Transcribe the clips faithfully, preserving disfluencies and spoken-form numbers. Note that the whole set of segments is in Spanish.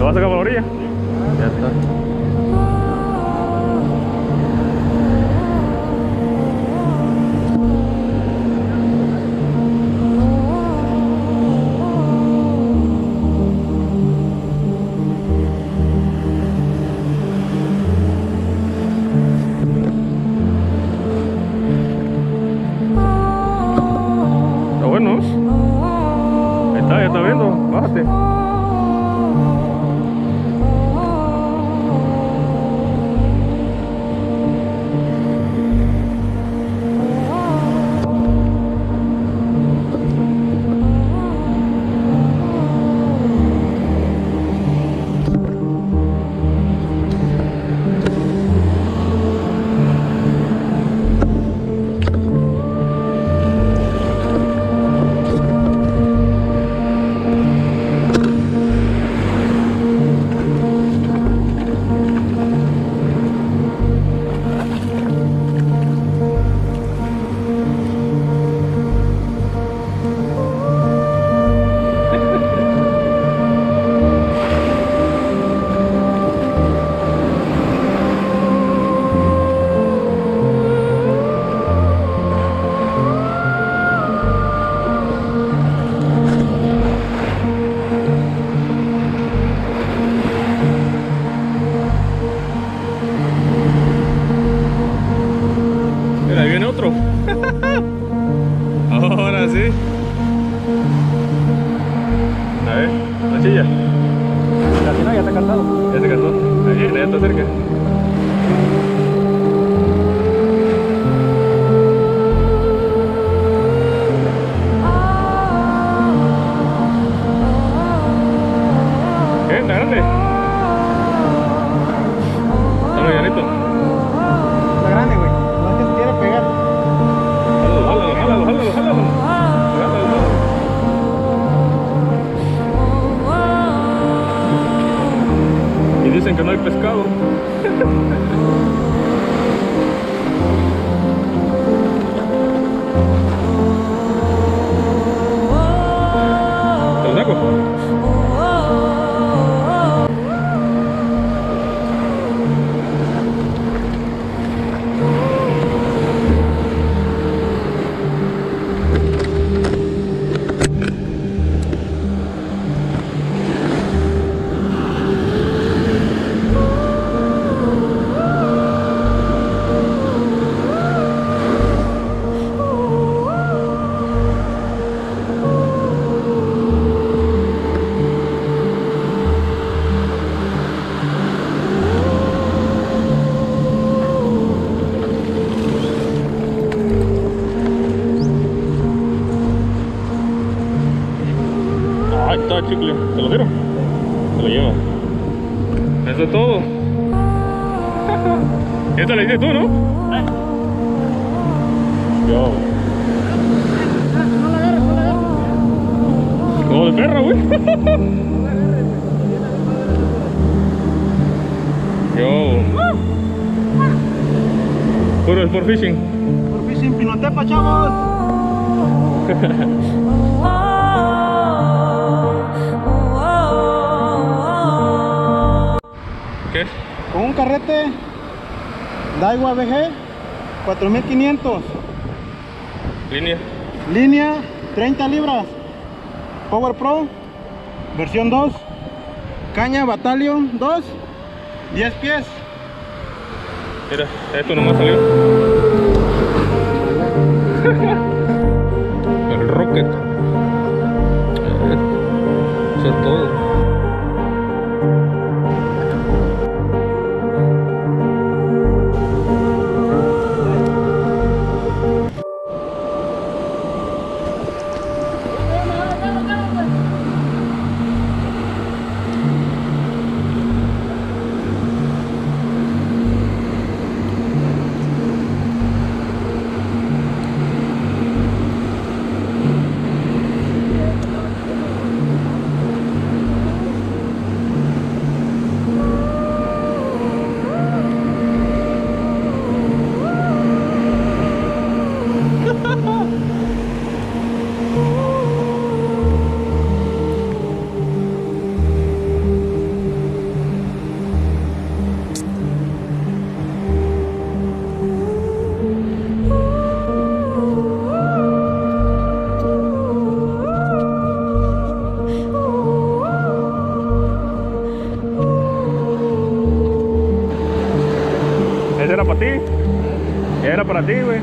¿Lo vas a sacar por la orilla? Ya está. Está bueno. Ahí está, ya está viendo. Bájate. Ahí viene otro. Ahora sí. A ver, la chilla. Casi no, ya está cansado. Ya se cansó. Ahí viene, ya está cerca. ¿Qué? ¿Está grande? Está muy llanito. Está grande, güey. No es que se quiere pegar. Jálalo, jálalo, jálalo, jálalo. Y dicen que no hay pescado. ¿Te lo saco? Ahí está, chicle. ¿Te lo tiro? Te lo lleva. Eso es todo. Esta la hiciste tú, ¿no? Yo. No la agarres, no la agarres. Como de perra, güey. Yo. Puro sport fishing. Por fishing Pinotepa, chavos. ¿Qué? Con un carrete Daiwa B G cuatro mil quinientos. Línea. Línea treinta libras. Power Pro versión dos. Caña Battalion dos. diez pies. Mira, esto nomás salió. El Rocket. Eso es todo. para ti, güey.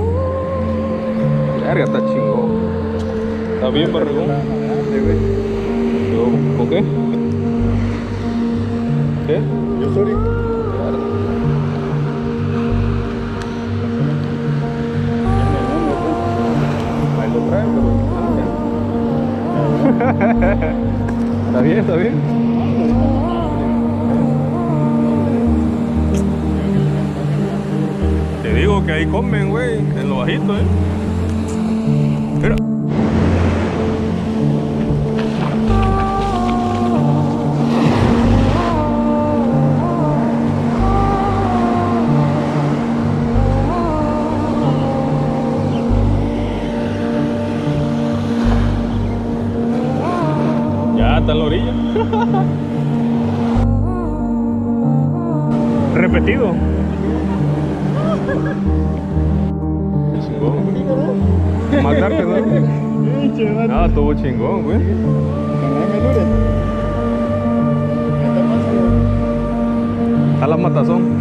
Verga, está chingón. Está bien, barrigón. ¿Con qué? ¿Qué? Yo sorry. Ahí lo traen, pero... Está bien, está bien. Te digo que ahí comen, güey, en lo bajito, eh. Mira. Ya está en la orilla. Repetido. Chingón, güey. Matarte, ¿no? Ah, estuvo chingón, güey. A la matazón.